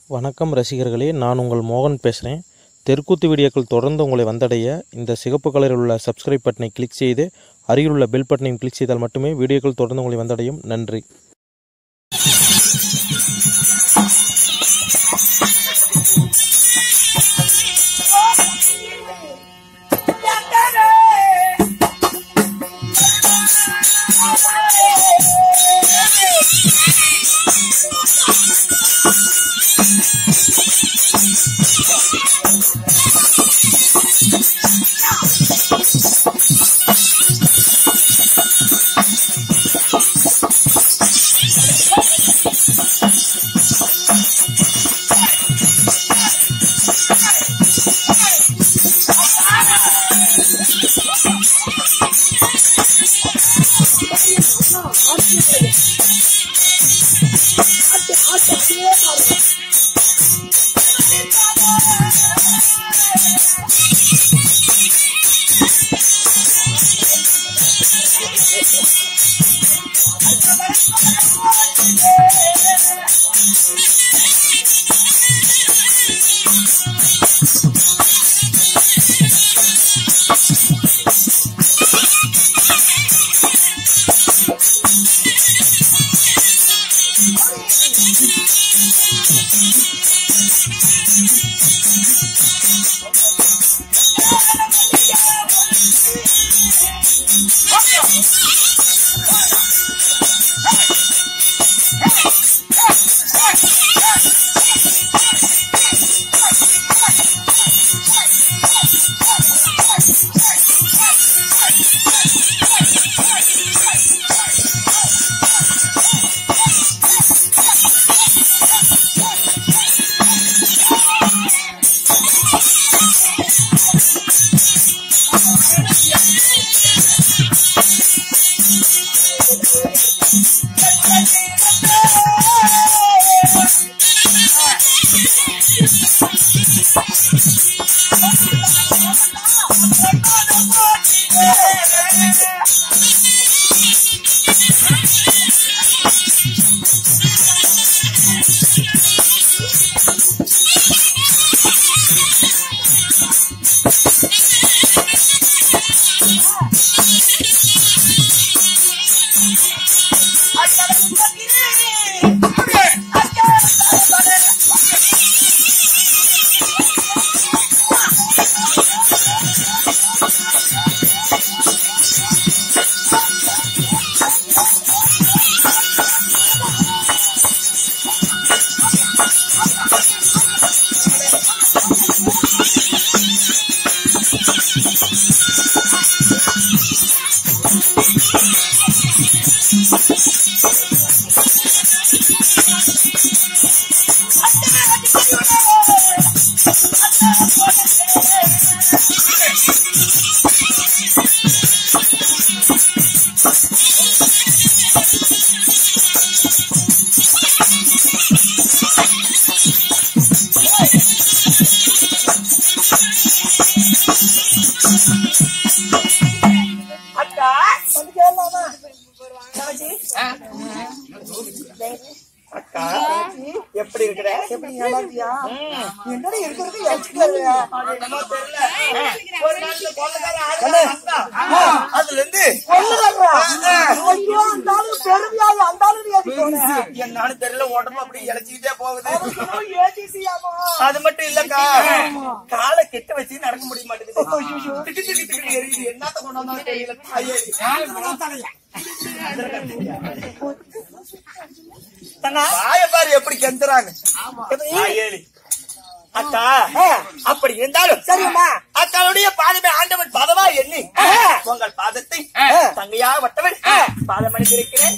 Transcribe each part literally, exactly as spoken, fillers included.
வணக்கம் ரசிகர்களே, நான் உங்கள் மோகன் பேசுகிறேன். தெருக்கூத்து வீடியோக்கள் தொடர்ந்து உங்களை வந்தடைய இந்த சிகப்பு கலரில் உள்ள சப்ஸ்கிரைப் பட்டனை கிளிக் செய்து அருகில் உள்ள பெல் பட்டனையும் கிளிக் செய்தால் மட்டுமே வீடியோக்கள் தொடர்ந்து உங்களை வந்தடையும். நன்றி. எப்படி இருக்கிற? எப்படி நல்லா இருக்கியா? என்னடா இருக்கிறது யோசிக்கல. அதுல இருந்து என்னாலும் தெரியல, உடம்பு அப்படி இழைச்சிக்கிட்டே போகுது. அது மட்டும் இல்லக்கா, காலை கெட்ட வச்சு நடக்க முடிய மாட்டேங்குது. என்னத்த கொண்டாந்தாலும் தெரியல. பாரு எப்படி கெந்துறாங்க. அக்கா அப்படி இருந்தாலும் சரிம்மா, அக்காளுடைய பாதமே ஆண்டவன் பாதமா எண்ணி உங்கள் பாதத்தை தங்கையா வட்டவன் பாதம் அணிந்திருக்கிறேன்.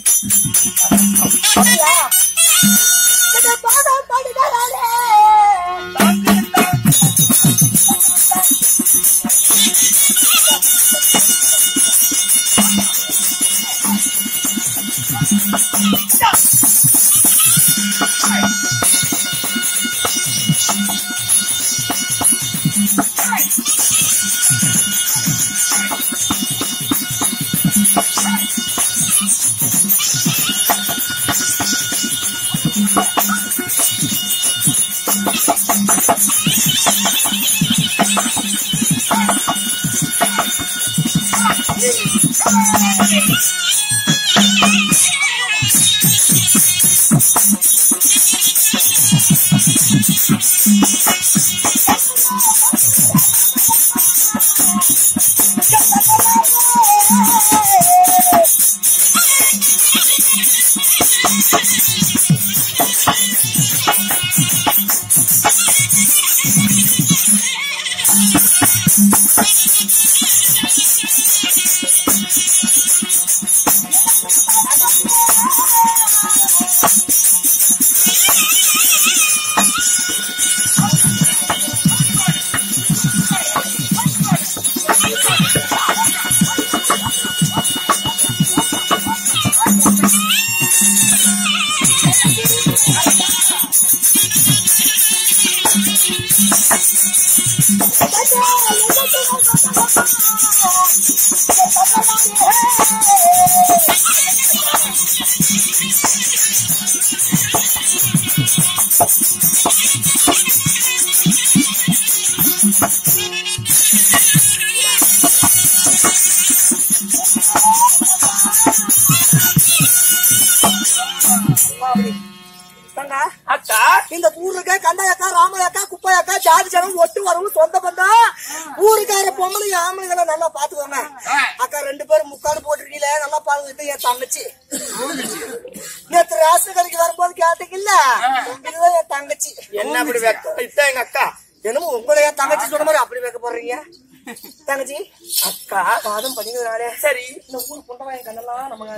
அக்கா இந்த ஊருக்கு கண்டையக்கா ராமையக்கா குப்பையக்கா ஜாதி ஜனம் ஒட்டு வரவும் சொந்த பந்தம் ஊருக்கார பொம்பளை ஆம்பளைகளை நல்லா பாத்துக்கோங்க. அக்கா ரெண்டு பேரும் முக்காடு போட்டுருக்கீங்களே நல்லா பாத்துக்கிட்டு என் தங்கச்சி நேற்று ரேஷன் கடைக்கு வரும்போது கேட்டீங்கல்ல இதுதான் என் தங்கச்சி. என்ன அப்படி வைக்க இதான் எங்க அக்கா என்னமோ உங்களை என் தங்கச்சி சொன்ன மாதிரி அப்படி வைக்க போடுறீங்க தங்கச்சி. அக்கா பாதம் பண்ணிக்கிறாரே சரி இந்த ஊர் கொண்டவா என் கண்ணெல்லாம் நம்ம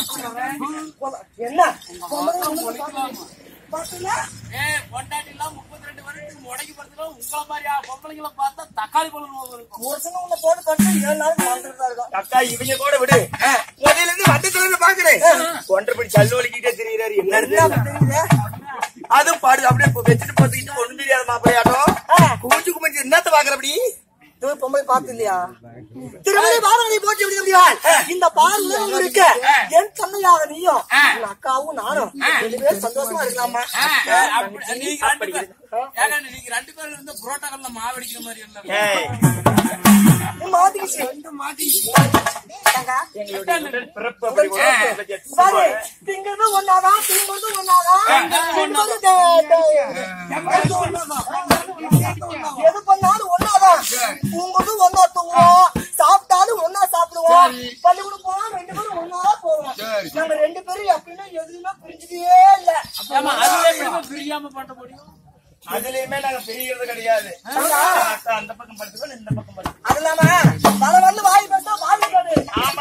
என்ன அக்கா இவங்க கூட விடு முதல்ல இருந்து வட்டத்துல இருந்து பாக்குறேன் ஒன்றரை சல்லு வலிக்கிட்டே தெரியுறாரு என்ன தெரியல. அதுவும் பாடு அப்படியே வச்சுட்டு போத்துக்கிட்டு ஒண்ணு தெரியாத மாப்பிள்ளையாட்டம் குமிஞ்சு குமிஞ்சு என்னத்த பாக்குற அப்படி பொம்பளை பார்த்து இல்லையா திருமணி பாரதி போட்டு எப்படியா இந்த பார்வை இருக்க என் கண்ணையாக நீயும் அக்காவும் நானும் ரெண்டு பேரும் சந்தோஷமா இருக்கலாமா? நீங்க ரெண்டு பேரும் இருந்த புரோட்டாக்கள்ல மாவடிக்கிற மாதிரி மாத்திக்கிச்சு திங்கிறது ஒன்னாதான் தூங்குறது ஒன்னாதான் எது பண்ணாலும் ஒன்னாதான் தூங்குறதும் ஒன்னா தூங்குவோம் சாப்பிட்டாலும் ஒன்னா சாப்பிடுவோம் பள்ளிக்கூடம் போனா ரெண்டு பேரும் ஒன்னாதான் போவோம். நாங்க ரெண்டு பேரும் எப்படின்னா எதுவுமே பிரிஞ்சதே இல்ல. பிரியாம பண்ண முடியும் அதுலயுமே நாங்க பிரிகிறது கிடையாது. அந்த பக்கம் படுத்துக்கோ இந்த பக்கம் படுத்து அது இல்லாம பல வந்து வாய் பேசா வாய் கேடு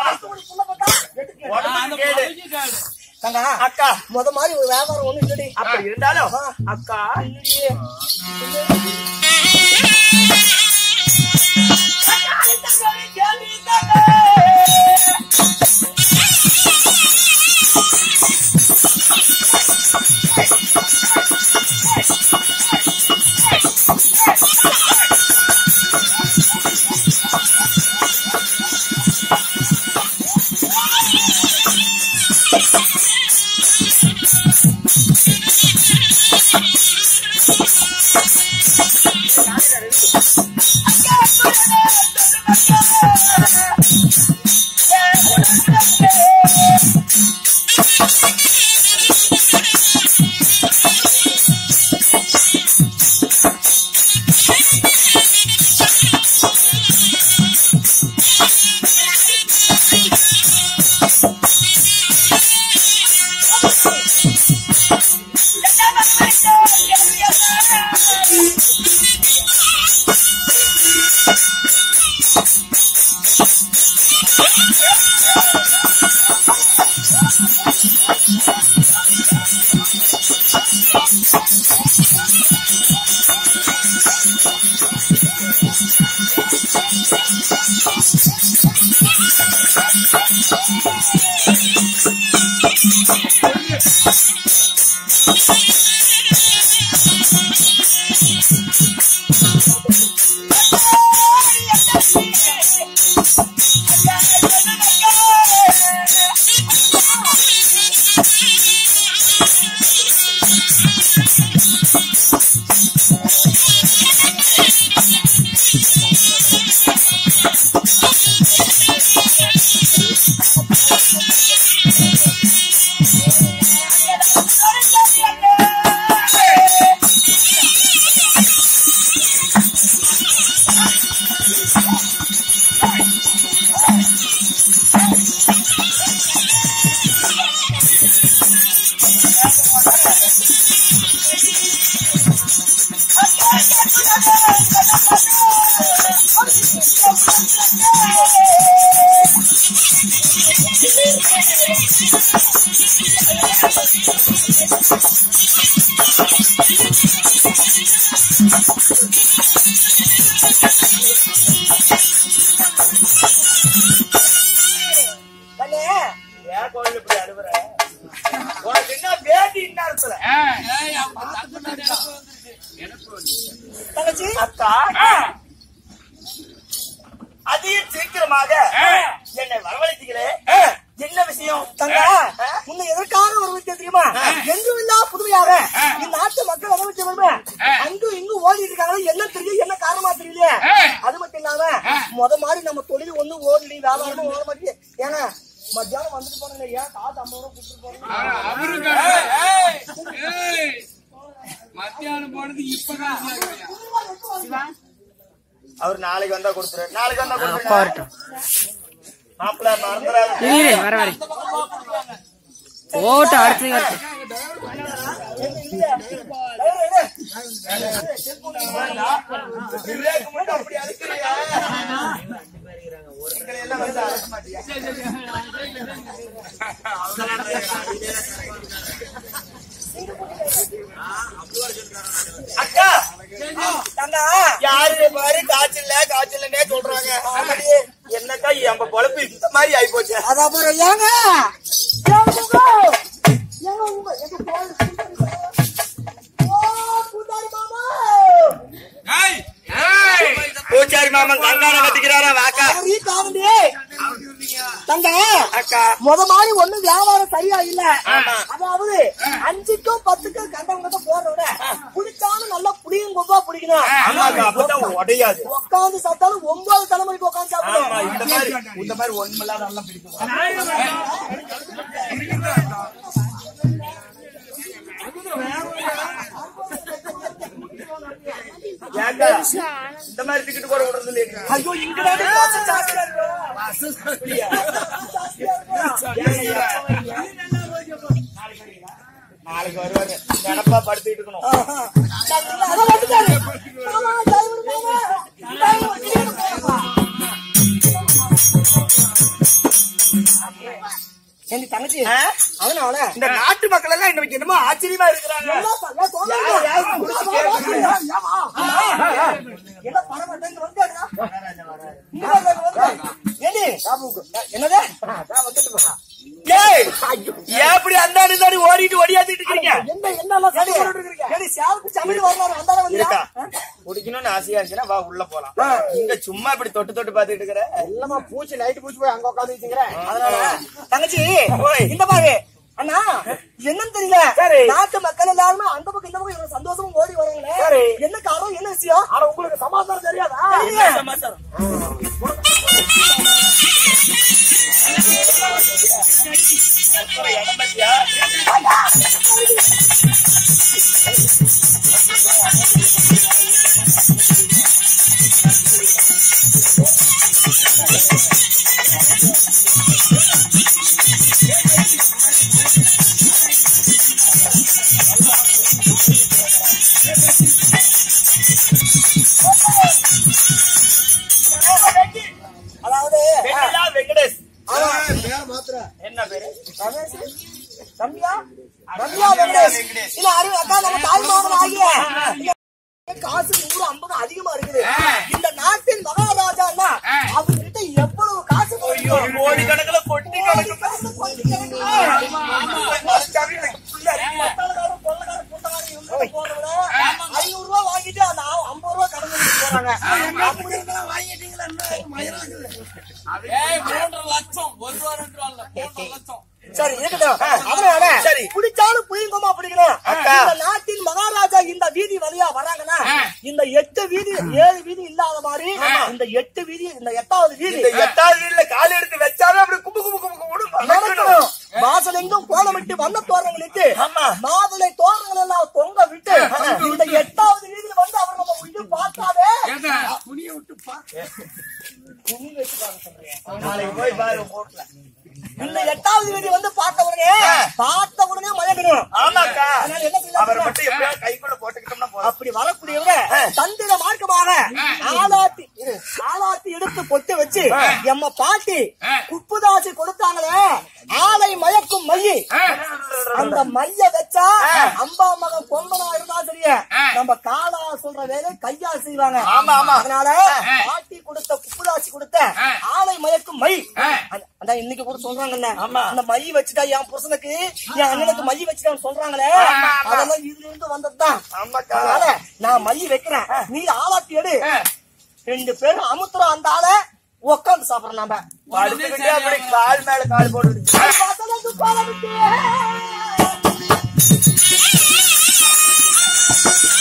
அக்கா முத மாதிரி ஒரு வியாபாரம் ஒண்ணு இல்லடி. அப்படி இருந்தாலும் அக்கா அதையும் சீக்கிரமாக என்னை வரவழைத்தீங்களே, என்ன விஷயம்? தங்க உன்னை எதற்காக வரவழைத்தேன் தெரியுமா? எங்கும் இல்லா புதுமையாக இந்த நாட்டு மக்கள் அத்தனை பேருமே அங்கும் இங்கும் ஓடிட்டு இருக்காங்க. என்ன தெரியும், என்ன காரணமா தெரியலையே. அது மட்டும் இல்லாம முத மாதிரி நம்ம தொழில் ஒண்ணு ஓடி வியாபாரமும் ஓட மாட்டேங்குது. ஏன்னா மத்தியானம் வந்துட்டு போனாங்க, ஏன் காசு ஐம்பது ரூபா கொடுத்துட்டு போறீங்க. மத்தியானம் போனது இப்பதான் அவர் நாளைக்கு வந்தா கொடுத்துரு. நாளைக்கு வந்தா கொடுத்துரு. மாப்பிள்ள மறந்துடாது. வர வர ஓட்டு அடுத்து அப்படி அழுக்கிறியா எல்லாம் வந்து அழக மாட்டியா? அக்கா தங்கா யாரு பாரு காய்ச்சல் காய்ச்சல்னே சொல்றாங்க. என்னக்கா நம்ம பொழப்பு இந்த மாதிரி ஆயி போச்சு. அதான் ஏங்க பூச்சாரி மாமன் கங்கான கத்திக்கிறாரா வாக்கா தங்க அக்கா முத மாதிரி ஒண்ணும் வியாபாரம் சரியா இல்ல. அதாவது அஞ்சுக்கும் பத்துக்கும் கண்டவங்க போடுறத குடிச்சாலும் நல்லா புளியும் கொம்பா பிடிக்கணும். உடையாது. உட்காந்து சாப்பிட்டாலும் ஒன்பது தலைமுறைக்கு உட்காந்து சாப்பிடணும். இந்த மாதிரி இந்த மாதிரி ஒண்ணுமில்லாத நல்லா பிடிக்கும். இந்த மாதிரி டிக்கெட் போட விடுறது ஐயோ இங்க நாளைக்கு வருவாரு. நினப்பா படுத்திட்டு இருக்கணும். தங்கச்சி அவன இந்த நாட்டு மக்கள் எல்லாம் இன்னைக்கு என்னமோ ஆச்சரியமா இருக்கிறாங்க. என்னது எப்படி அந்த ஓடிட்டு ஓடியாத்திட்டு இருக்கீங்க? என்ன என்ன சமையல் வரலாறு வந்தாலும் வந்துருக்கா குடிக்கணும்னு ஆசையா இருந்துச்சுன்னா வா உள்ள போலாம். இங்க சும்மா இப்படி தொட்டு தொட்டு பாத்துட்டு இருக்கிற எல்லாமா பூச்சி லைட் பூச்சி போய் அங்க உட்காந்து வச்சுக்கிறேன். அதனால தங்கச்சி இந்த பாரு அண்ணா என்னன்னு தெரியல. நாட்டு மக்கள் எல்லாருமே அந்த பக்கம் இந்த பக்கம் இவ்வளவு சந்தோஷமும் ஓடி வராங்களே. என்ன காரணம், என்ன விஷயம்? ஆனா உங்களுக்கு சமாதானம் தெரியாதா? சமாச்சாரம் அதாவது வெங்கடேஷ் என்ன பேரு? ரம்யா ரம்யா வெங்கடேஷ். இல்ல அறிவு அக்கா நம்ம தாய் மகன் ஆகிய காசு நூறு ஐம்பது அதிகமா இருக்குது. இந்த நாட்டின் மகாராஜா அவர்கிட்ட எவ்வளவு காசு கோடி கணக்குல கொட்டி ஐநூறு ரூபாய் வாங்கிட்டு அந்த ஐம்பது ரூபாய் கடன் போறாங்க. லட்சம் ஒரு ரூபா ரெண்டு ரூபா இல்ல மூன்றரை லட்சம். சரி இருக்கட்டும். அதனால சரி குடிச்சாலும் புளியங்கமா பிடிக்கணும். இந்த நாட்டின் மகாராஜா இந்த வீதி வழியா வராங்கன்னா இந்த எட்டு வீதி ஏழு வீதி இல்லாத மாதிரி இந்த எட்டு வீதி இந்த எட்டாவது வீதி எட்டாவது வீட்டுல கால் எடுத்து வச்சாலும் அப்படி கும்பு கும்பு கும்பு கும்பு வாசல் எங்கும் கோலமிட்டு வண்ண தோரணங்களிட்டு மாதுளை தோரணங்கள் எல்லாம் தொங்க விட்டு இந்த எட்டாவது வீதியில் வந்து அவர் நம்ம உயிர் பார்த்தாவே துணியை விட்டு துணி வச்சுக்காங்க சொல்றேன். நாளைக்கு போய் பாரு போட்ல இந்த எட்டாவது வீதி வந்து பார்த்த உடனே பார்த்த உடனே மயங்கணும். ஆமாக்கா அதனால என்ன அவர் செய்யலாம், மட்டும் எப்படியாவது கைக்குள்ள போட்டுக்கிட்டோம்னா போதும். அப்படி வரக்கூடியவங்க தந்திர மார்க்கமாக ஆளாத்தி ஆளாத்தி எடுத்து பொட்டு வச்சு எம்ம பாட்டி குப்புதாசி கொடுத்தாங்களே ஆலை மயக்கும் மைய அந்த மைய வச்சா அம்பா மகன் பொம்பனா இருந்தா சரியா நம்ம காலா சொல்ற வேலை கையா செய்வாங்க. ஆமா ஆமா அதனால பாட்டி கொடுத்த குப்புதாசி கொடுத்த ஆலை மயக்கும் மை அதான் இன்னைக்கு கூட சொல்றாங்கல்ல. அந்த மை வச்சுட்டா என் புருஷனுக்கு என் அண்ணனுக்கு மை வச்சுட்டான்னு சொல்றாங்களே அதெல்லாம் இதுல இருந்து வந்ததுதான். அதனால நான் மை வைக்கிறேன், நீ ஆளாத்தி எடு. ரெண்டு பேரும் அமுத்துறோம் அந்த ஆளை உட்காந்து சாப்பிடறோம். நாம படுத்துக்கிட்டே அப்படி கால் மேல கால் போட்டு பாலம்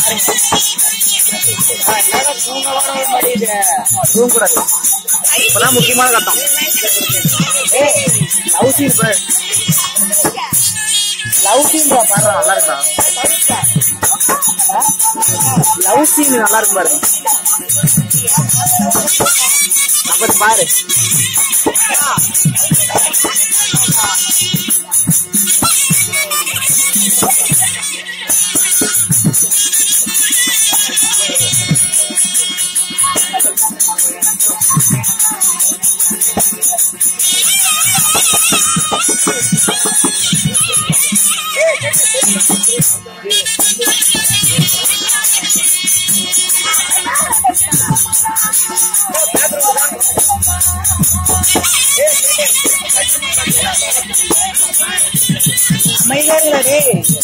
தூங்கக்கூடாது. இப்பதான் முக்கியமான கட்டம். லவ் சீன் லவ் சீன் பாரு, நல்லா இருக்கா? லவ் சீன் நல்லா இருக்கு பாரு. அப்படி பாரு. அமைதியாங்களே.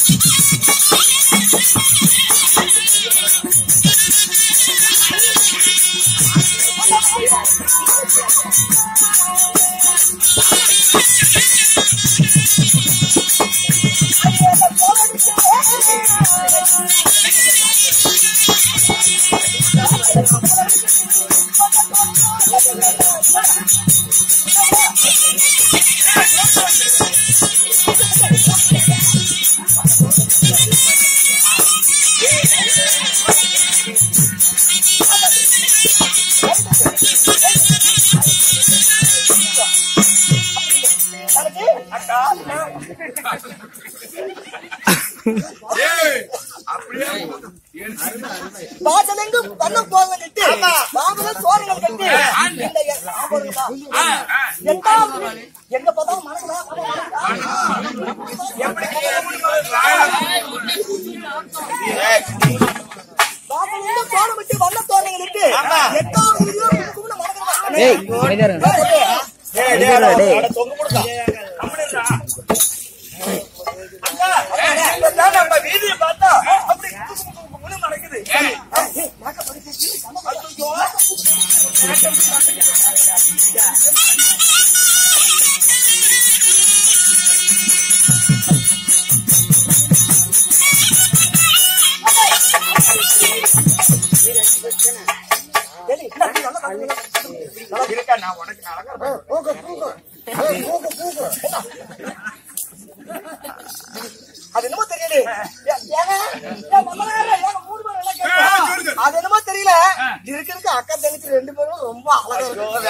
வாசலெங்கும் வண்ணம் போங்க நிட்டு மாமலம் சோழங்கள் கட்டு எங்க பார்த்தாலும் மனசுல வாசலெங்கும் சோழம் விட்டு வண்ண தோரணங்கள் இட்டு எட்டாவது நம்ம வீதியை பார்த்தா அப்படி நடக்குது. இருக்கா நான் உனக்கு அது என்னமோ தெரியல. அது என்னமோ தெரியல. இருக்கிறதுக்கு அக்கா தங்கச்சி ரெண்டு பேரும் ரொம்ப அழகா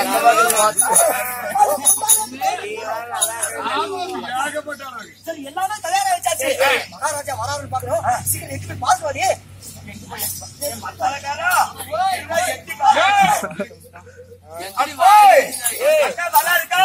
சரி எல்லாமே தயாரா வச்சாச்சு. மகாராஜா வராருன்னு பாக்குறோம். சீக்கிரம் எட்டு போய் பாத்துவாடி. நல்லா இருக்கா?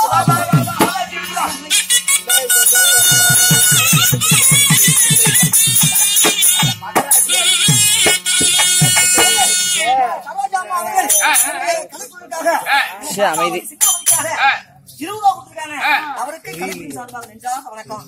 அமைதி இருபதா கொடுத்துருக்காங்க. அவருக்கு கணக்கின் சார்பாக நெஞ்சாக வணக்கம்.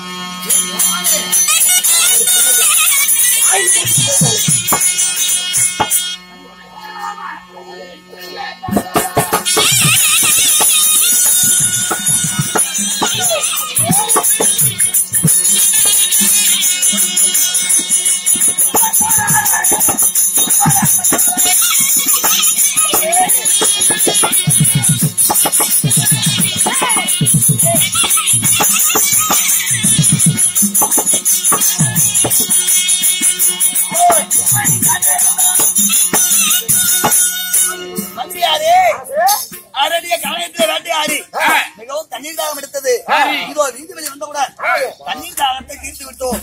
மிகவும் தண்ணீர் தாகம் எடுத்தது. இதோ வீதி வெளி வந்தவுடன் தண்ணீர் தாகத்தை தீர்த்து விட்டோம்.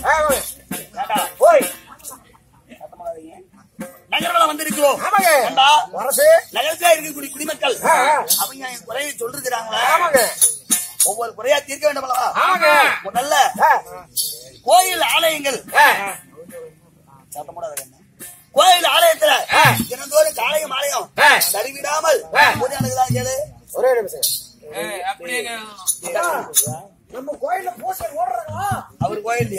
நகர்வலம் வந்திருக்கிறோம். நகரத்திலே இருக்கக்கூடிய குடிமக்கள் அவங்க என் குறையை சொல்லிருக்கிறாங்களா? ஒவ்வொரு குறையா தீர்க்க வேண்டும் அல்லவா? முதல்ல கோயில் ஆலயங்கள் கோயில் ஆலயத்துல தினந்தோறும் காலையும் ஆலயம் தருவிடாமல் பூஜைதான் கேளு. ஒரே நிமிஷம். நம்ம கோயில்ல பூசை ஓடுறாங்களா? அவர் கோயில்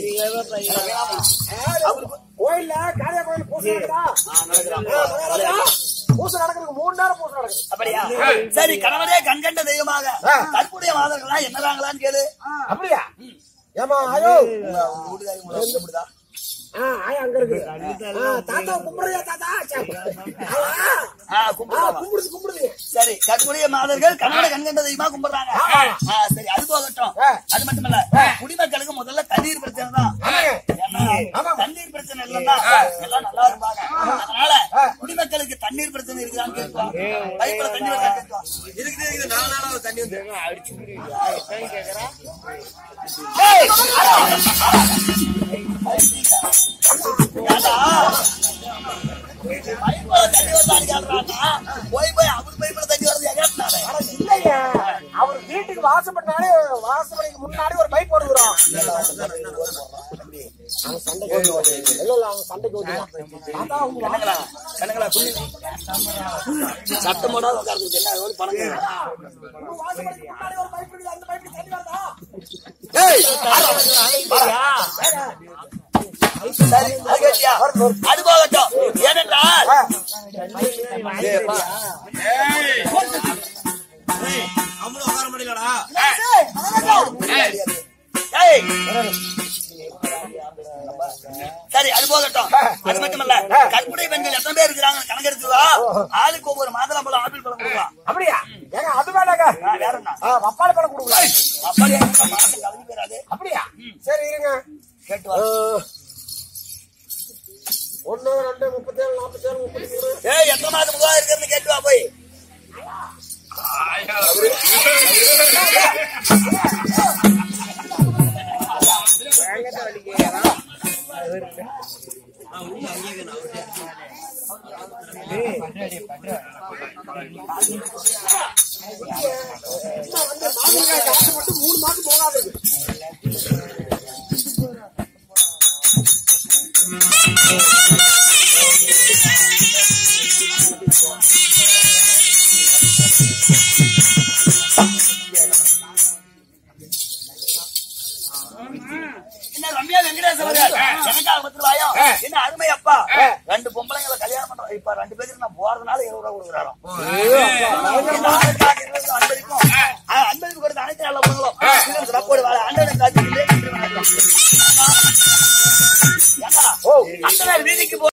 கோயில்ல காளியா கோயில் பூசை பூசை நடக்கிறது மூணு நேரம் பூசை நடக்குது. அப்படியா? சரி, கணவரே கண்கண்ட தெய்வமாக தற்புடைய மாதர்கள்லாம் என்னறாங்களான்னு கேளு. அப்படியா? ஏமா ஐயோ வீட்டுக்காரி ஆயா அங்க இருக்கு. தாத்தா கும்பிடுறியா தாத்தா? கும்பிடுது கும்பிடுது. சரி, கற்புடைய மாதர்கள் கண்ணோட கண்கண்ட தெய்வமா கும்பிடுறாங்க. சரி, அது போகட்டும். அது மட்டுமல்ல, குடிமக்களுக்கு முதல்ல தண்ணீர் பிரச்சனை தான். தண்ணீர் பிரச்சனை இல்லைன்னா எல்லாம் நல்லா இருப்பாங்க. அதனால குடிமக்களுக்கு தண்ணீர் பிரச்சனை இருக்குதான்னு கேட்கலாம். பைப்ல தண்ணி வருதான்னு கேட்கலாம். இருக்குது, இது நாலு நாளாவது தண்ணி வந்து போய் போய் அவர் பைப்ல தண்ணி வருது எகாட்டினாரு. இல்லையா, அவர் வீட்டுக்கு வாசப்பட்டாலே வாசப்படிக்கு முன்னாடி ஒரு பைப் போடுகிறோம். சட்டம் போடாத உட்கார்ந்து என்ன பணம் அது போகட்டும். ஏனென்றால் நம்மளும் உட்கார முடியலடா. சரி, அது போகட்டும். அது மட்டுமல்ல, கற்புடைய பெண்கள் எத்தனை பேர் இருக்கிறாங்க கணக்கு எடுத்துவா. ஆளுக்கு ஒவ்வொரு மாதுளம் பழம் ஆப்பிள் பழம் கொடுக்கலாம். அப்படியா? ஏங்க அது வேணாங்க. வேற என்ன? பப்பாளி பழம் கொடுக்கலாம். அப்படியே மாதம் கலந்து போயிடாது. அப்படியா? சரி இருங்க, கேட்டு ஒன்னு ரெண்டு முப்பத்தி ஏழு நாற்பத்தி ஏழு முப்பத்தி மூணு. ஏய், எத்தனை மாதம் முகாம் இருக்கிறது கேட்டு வா போய். மூணு மாசம் போகாது. என்ன ரம்யா வெங்கடேசன் எனக்கா பத்து ரூபாயும் என்ன அருமை அப்பா. ரெண்டு பொம்பளைங்களை கல்யாணம் பண்றோம். இப்ப ரெண்டு பேருக்கு நான் போறதுனால இருபது ரூபா கொடுக்குறாரோ. அன்பளிக்கும் அன்பளிப்பு கொடுத்த அனைத்து நல்ல பொண்ணுங்களும் சப்போர்ட் வாழ அண்ணன் காட்சி வீதிக்கு